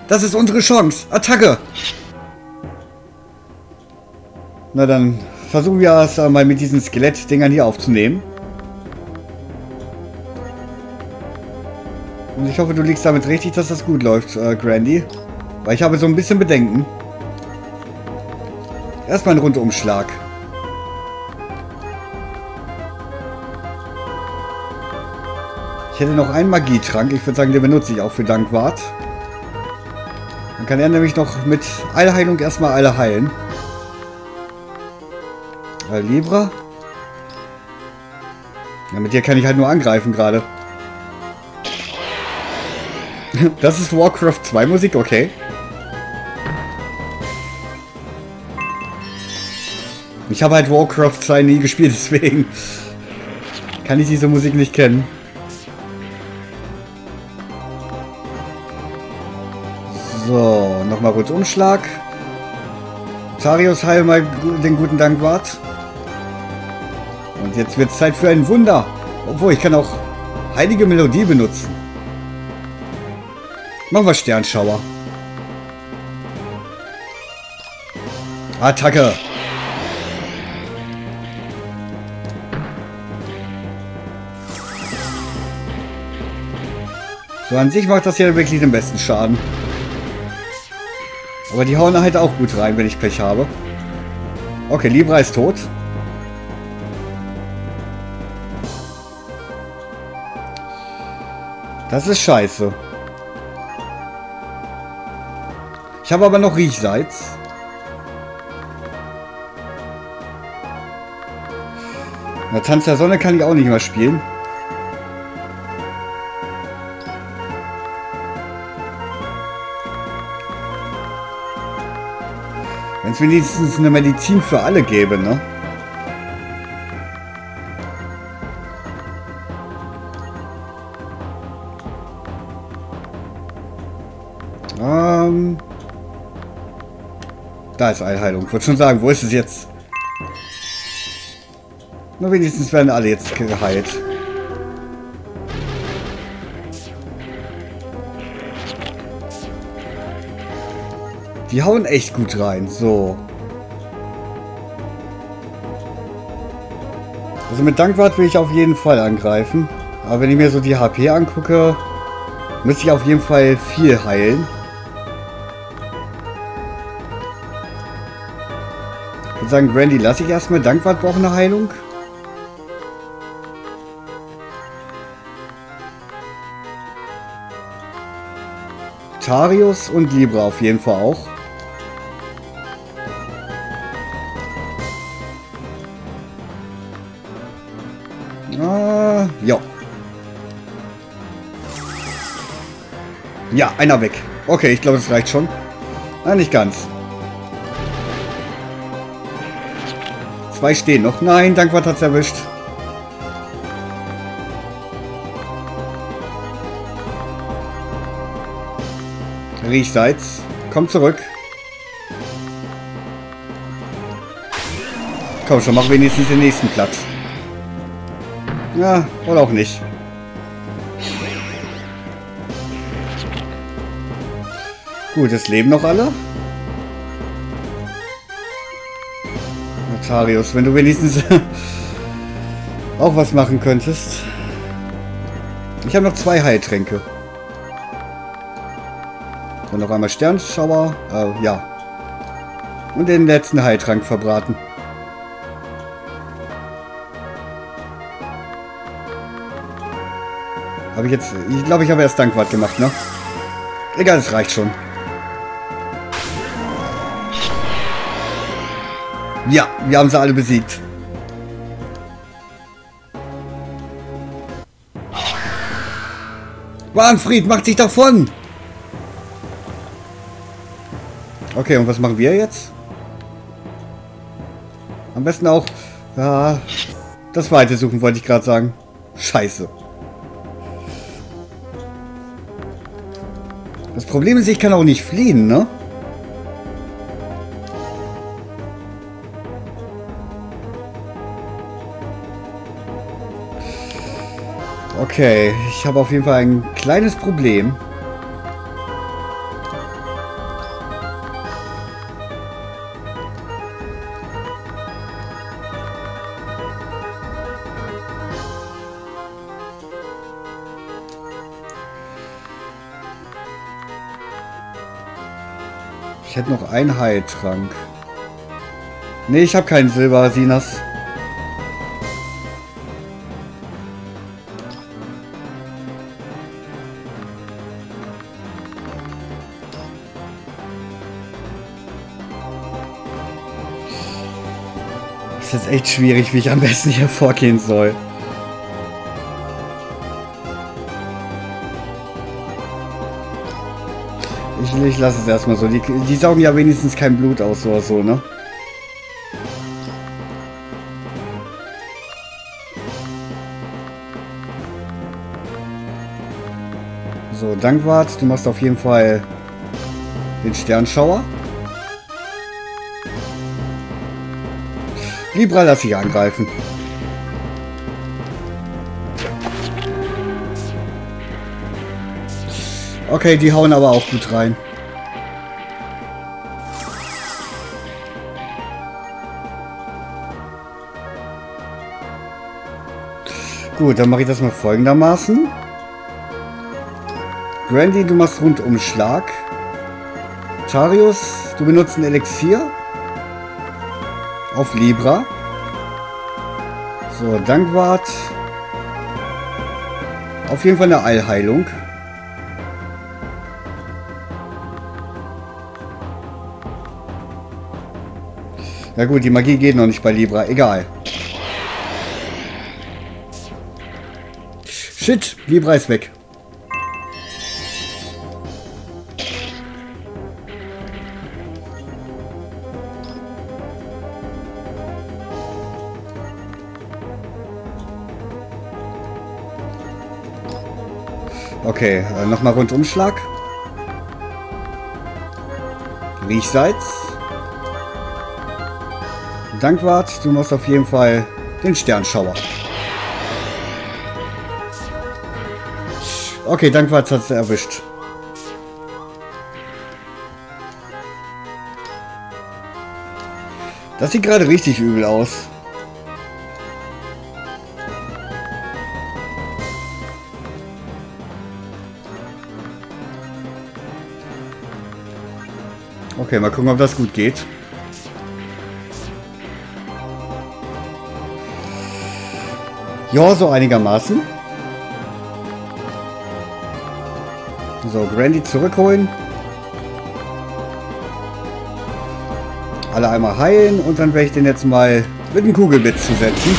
Das ist unsere Chance. Attacke! Na dann versuchen wir es mal mit diesen Skelettdingern hier aufzunehmen. Und ich hoffe, du liegst damit richtig, dass das gut läuft, Grandy. Weil ich habe so ein bisschen Bedenken. Erstmal ein Rundumschlag. Ich hätte noch einen Magietrank. Ich würde sagen, den benutze ich auch für Dankwart. Dann kann er nämlich noch mit Eilheilung erstmal alle heilen. Libra. Ja, mit dir kann ich halt nur angreifen gerade. Das ist Warcraft 2 Musik, okay. Ich habe halt Warcraft 2 nie gespielt, deswegen kann ich diese Musik nicht kennen. So, nochmal Rundumschlag. Tarius, heil mal den guten Dankwart. Und jetzt wird es Zeit für ein Wunder. Obwohl, ich kann auch heilige Melodie benutzen. Machen wir Sternschauer. Attacke. So, an sich macht das ja wirklich den besten Schaden. Aber die hauen halt auch gut rein, wenn ich Pech habe. Okay, Libra ist tot. Das ist scheiße. Ich habe aber noch Riechsalz. Na, Tanz der Sonne kann ich auch nicht mehr spielen. Wenn es wenigstens eine Medizin für alle gäbe, ne? Da ist Eilheilung. Ich wollte schon sagen, wo ist es jetzt? Nur wenigstens werden alle jetzt geheilt. Die hauen echt gut rein. So. Also mit Dankwart will ich auf jeden Fall angreifen. Aber wenn ich mir so die HP angucke, müsste ich auf jeden Fall viel heilen. Ich würde sagen, Grandy lasse ich erstmal. Dankwart braucht eine Heilung. Tarius und Libra auf jeden Fall auch. Ja. Ja, einer weg. Okay, ich glaube, das reicht schon. Nein, nicht ganz. 2 stehen noch. Nein, Dankwart hat's erwischt. Riechsalz. Komm zurück. Komm schon, mach wenigstens den nächsten Platz. Ja, oder auch nicht. Gut, es leben noch alle. Notarius, wenn du wenigstens auch was machen könntest. Ich habe noch 2 Heiltränke. Und noch einmal Sternschauer. Ja. Und den letzten Heiltrank verbraten. Habe ich jetzt... Ich glaube, ich habe erst Dankwart gemacht, ne? Egal, es reicht schon. Ja, wir haben sie alle besiegt. Warnfried, mach dich davon! Okay, und was machen wir jetzt? Am besten auch... Ja, das Weite suchen, wollte ich gerade sagen. Scheiße. Das Problem ist, ich kann auch nicht fliehen, ne? Okay, ich habe auf jeden Fall ein kleines Problem. Ich hätte noch einen Heiltrank. Ne, ich habe keinen Silber, Sinas. Das ist jetzt echt schwierig, wie ich am besten hier vorgehen soll. Ich lasse es erstmal so. Die saugen ja wenigstens kein Blut aus oder so, ne? So, Dankwart, du machst auf jeden Fall den Sternschauer. Libra, lass dich angreifen. Okay, die hauen aber auch gut rein. Gut, dann mache ich das mal folgendermaßen. Grandy, du machst Rundumschlag. Tarius, du benutzt ein Elixier. Auf Libra. So, Dankwart. Auf jeden Fall eine Allheilung. Ja gut, die Magie geht noch nicht bei Libra. Egal. Shit, Libra ist weg. Okay, nochmal Rundumschlag. Riechsalz. Dankwart, du machst auf jeden Fall den Sternschauer. Okay, Dankwart hat es erwischt. Das sieht gerade richtig übel aus. Okay, mal gucken, ob das gut geht. Ja, so einigermaßen. So, Grandy zurückholen. Alle einmal heilen und dann werde ich den jetzt mal mit einem Kugelblitz zusetzen.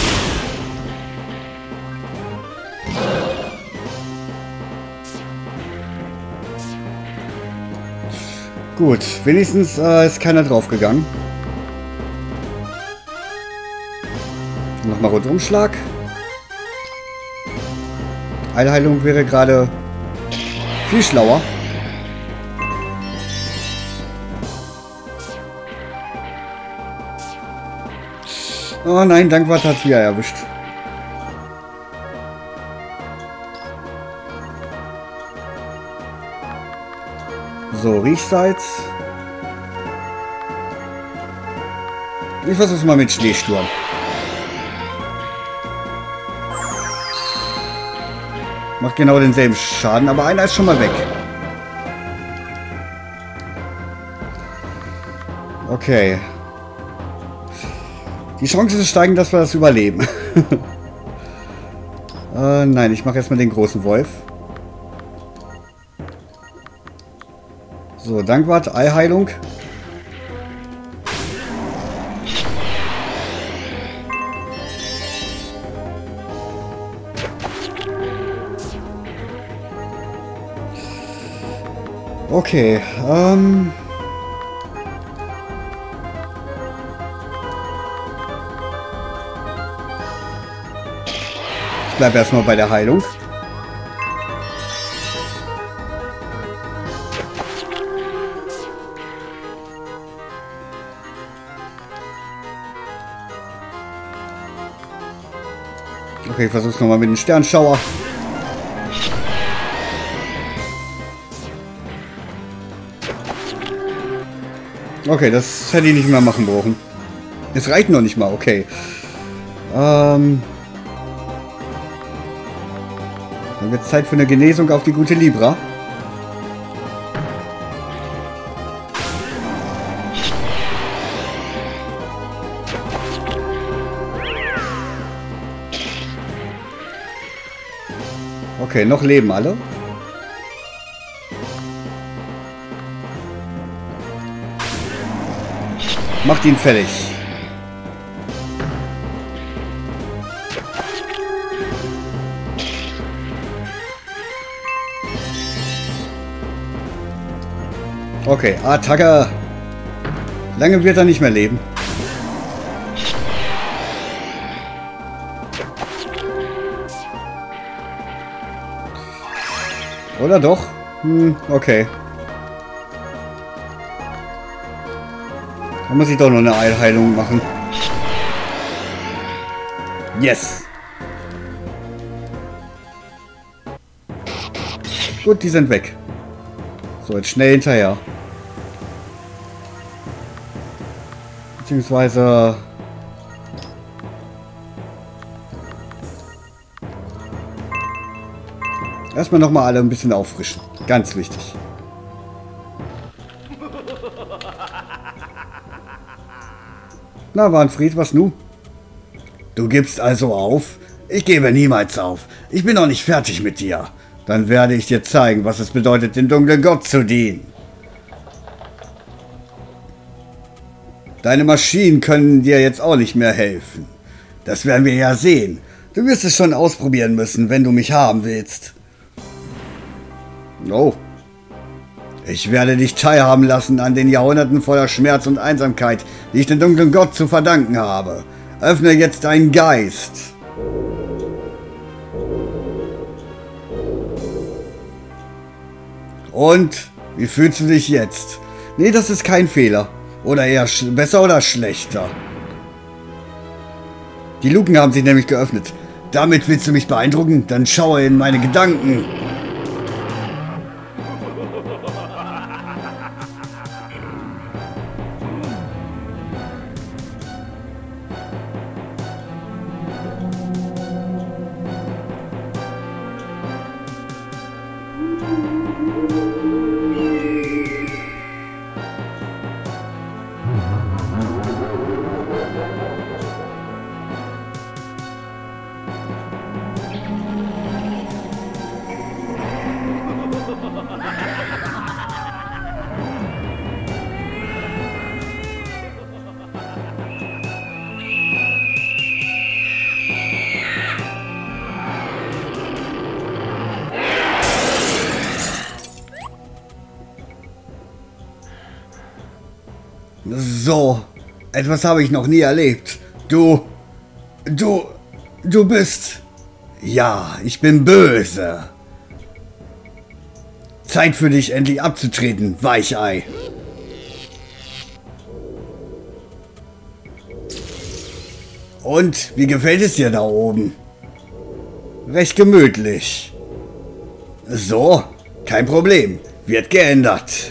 Gut, wenigstens ist keiner draufgegangen. Nochmal Rundumschlag. Allheilung wäre gerade viel schlauer. Oh nein, Dankwart hat es wieder erwischt. So, Riechsalz. Ich versuch's mal mit Schneesturm. Macht genau denselben Schaden, aber einer ist schon mal weg. Okay. Die Chancen steigen, dass wir das überleben. Nein, ich mache erstmal den großen Wolf. So, Dankwart, Allheilung. Okay, ich bleibe erstmal bei der Heilung. Okay, ich versuch's nochmal mit dem Sternschauer. Okay, das hätte ich nicht mehr machen brauchen. Es reicht noch nicht mal, okay. Dann wird es Zeit für eine Genesung auf die gute Libra. Okay, noch leben alle. Macht ihn fertig. Okay, Attacke. Lange wird er nicht mehr leben. Oder doch? Okay. Da muss ich doch noch eine Eilheilung machen. Yes! Gut, die sind weg. So, jetzt schnell hinterher. Beziehungsweise... Erstmal nochmal alle ein bisschen auffrischen. Ganz wichtig. Na, Warnfried, was nu? Du gibst also auf? Ich gebe niemals auf. Ich bin noch nicht fertig mit dir. Dann werde ich dir zeigen, was es bedeutet, dem dunklen Gott zu dienen. Deine Maschinen können dir jetzt auch nicht mehr helfen. Das werden wir ja sehen. Du wirst es schon ausprobieren müssen, wenn du mich haben willst. Oh. Ich werde dich teilhaben lassen an den Jahrhunderten voller Schmerz und Einsamkeit, die ich dem dunklen Gott zu verdanken habe. Öffne jetzt deinen Geist. Und? Wie fühlst du dich jetzt? Nee, das ist kein Fehler. Oder eher besser oder schlechter. Die Luken haben sich nämlich geöffnet. Damit willst du mich beeindrucken? Dann schaue in meine Gedanken. So, etwas habe ich noch nie erlebt. Du bist... Ja, ich bin böse. Zeit für dich, endlich abzutreten, Weichei. Und, wie gefällt es dir da oben? Recht gemütlich. So, kein Problem. Wird geändert.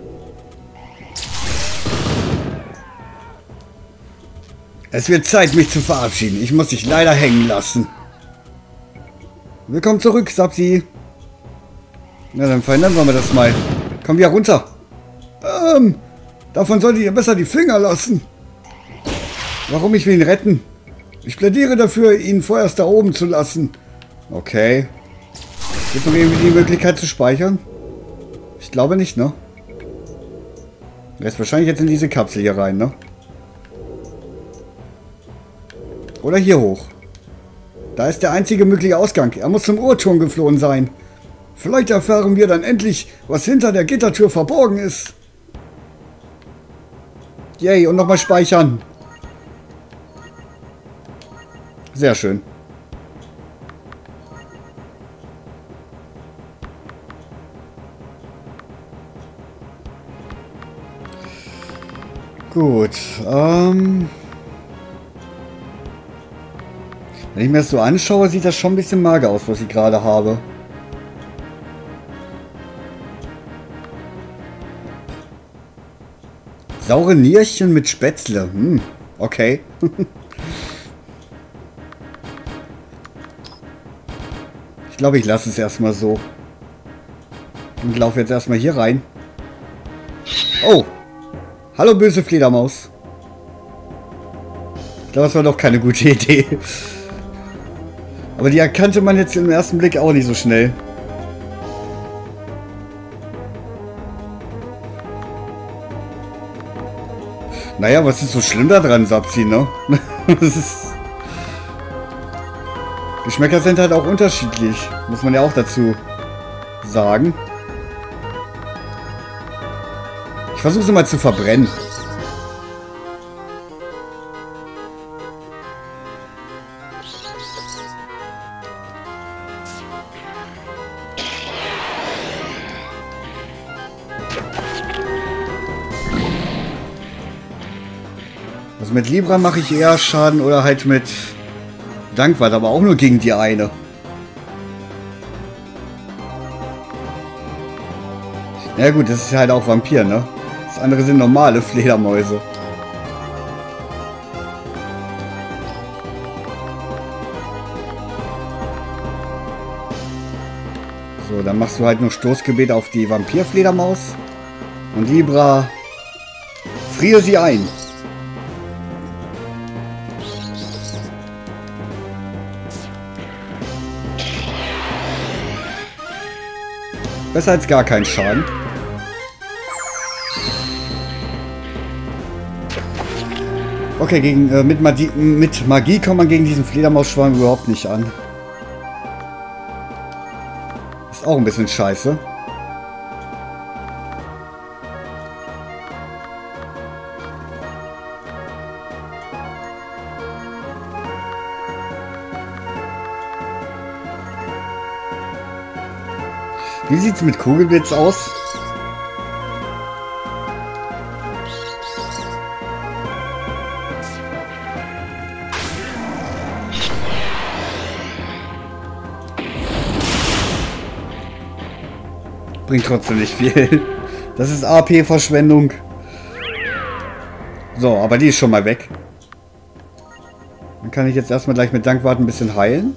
Es wird Zeit, mich zu verabschieden. Ich muss dich leider hängen lassen. Willkommen zurück, Sapsi. Na, dann verändern wir das mal. Komm wieder runter. Davon solltet ihr besser die Finger lassen. Warum? Ich will ihn retten. Ich plädiere dafür, ihn vorerst da oben zu lassen. Okay. Gibt es noch irgendwie die Möglichkeit zu speichern? Ich glaube nicht, ne? Er ist wahrscheinlich jetzt in diese Kapsel hier rein, ne? Oder hier hoch. Da ist der einzige mögliche Ausgang. Er muss zum Uhrturm geflohen sein. Vielleicht erfahren wir dann endlich, was hinter der Gittertür verborgen ist. Yay, und nochmal speichern. Sehr schön. Gut, wenn ich mir das so anschaue, sieht das schon ein bisschen mager aus, was ich gerade habe. Saure Nierchen mit Spätzle. Okay. Ich glaube, ich lasse es erstmal so. Und laufe jetzt erstmal hier rein. Oh! Hallo, böse Fledermaus. Ich glaube, das war doch keine gute Idee. Aber die erkannte man jetzt im ersten Blick auch nicht so schnell. Naja, was ist so schlimm daran, sagt sie, ne? Geschmäcker sind halt auch unterschiedlich. Muss man ja auch dazu sagen. Ich versuche sie mal zu verbrennen. Also mit Libra mache ich eher Schaden oder halt mit Dankwart, aber auch nur gegen die eine. Ja gut, das ist halt auch Vampir, ne? Das andere sind normale Fledermäuse. So, dann machst du halt nur Stoßgebet auf die Vampirfledermaus. Und Libra, friere sie ein. Besser als gar kein Schaden. Okay, mit Magie kommt man gegen diesen Fledermausschwarm überhaupt nicht an. Ist auch ein bisschen scheiße. Wie sieht es mit Kugelblitz aus? Bringt trotzdem nicht viel. Das ist AP-Verschwendung. So, aber die ist schon mal weg. Dann kann ich jetzt erstmal gleich mit Dankwart ein bisschen heilen.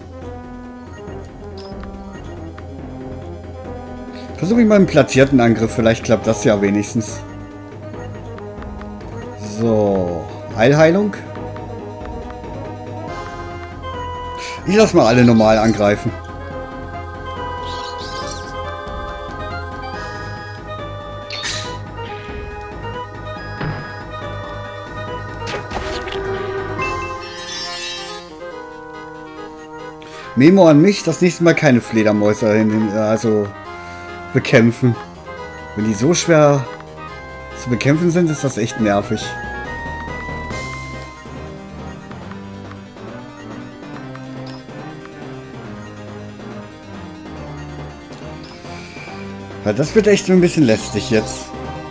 Versuche ich mal einen platzierten Angriff. Vielleicht klappt das ja wenigstens. So. Heilheilung. Ich lasse mal alle normal angreifen. Memo an mich, das nächste Mal keine Fledermäuse bekämpfen. Wenn die so schwer zu bekämpfen sind, ist das echt nervig. Ja, das wird echt ein bisschen lästig jetzt.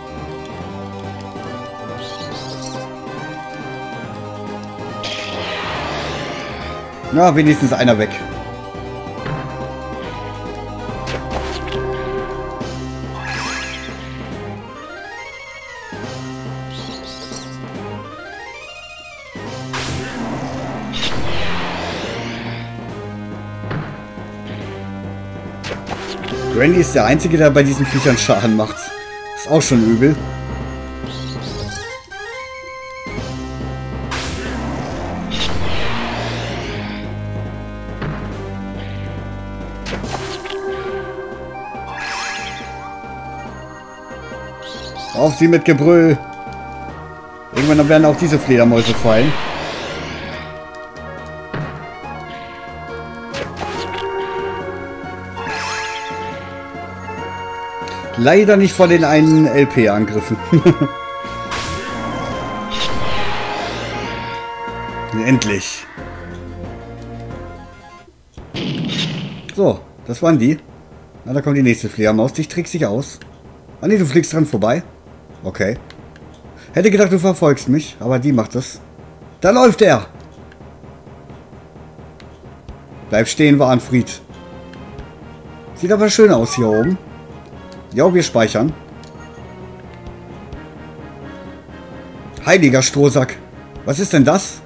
Na, wenigstens einer weg. Randy ist der Einzige, der bei diesen Viechern Schaden macht. Ist auch schon übel. Auf sie mit Gebrüll. Irgendwann werden auch diese Fledermäuse fallen. Leider nicht vor den einen LP-Angriffen. Endlich. So, das waren die. Na, da kommt die nächste Fledermaus. Dich trickst dich aus. Ah ne, du fliegst dran vorbei. Okay. Hätte gedacht, du verfolgst mich, aber die macht es. Da läuft er! Bleib stehen, Warnfried. Sieht aber schön aus hier oben. Ja, wir speichern. Heiliger Strohsack. Was ist denn das?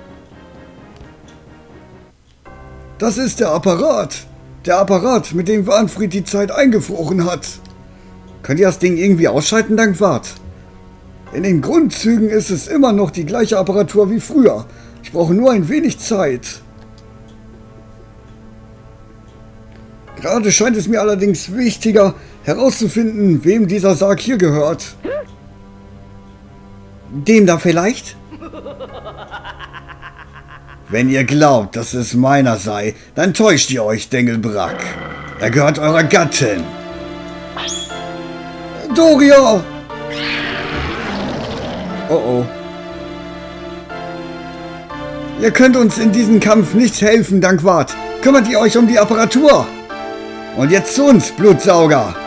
Das ist der Apparat. Der Apparat, mit dem Warnfried die Zeit eingefroren hat. Könnt ihr das Ding irgendwie ausschalten, Dankwart? In den Grundzügen ist es immer noch die gleiche Apparatur wie früher. Ich brauche nur ein wenig Zeit. Gerade scheint es mir allerdings wichtiger, herauszufinden, wem dieser Sarg hier gehört. Dem da vielleicht? Wenn ihr glaubt, dass es meiner sei, dann täuscht ihr euch, Dengelbrack. Er gehört eurer Gattin. Doria! Oh oh. Ihr könnt uns in diesem Kampf nicht helfen, Dankwart. Kümmert ihr euch um die Apparatur? Und jetzt zu uns, Blutsauger!